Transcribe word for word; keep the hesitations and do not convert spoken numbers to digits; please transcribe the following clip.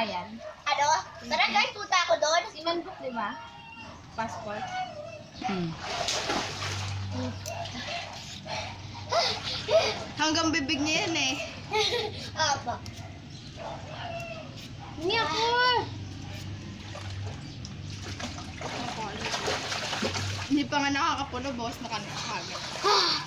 Ryan? Ano? Tara guys, punta ako doon. Si Manbook, di ba? Passport. Hmm. Hanggang bibig niya yan eh. Apa. Hindi ako! Hindi pa nga nakakapulo, boss. Nakakagad.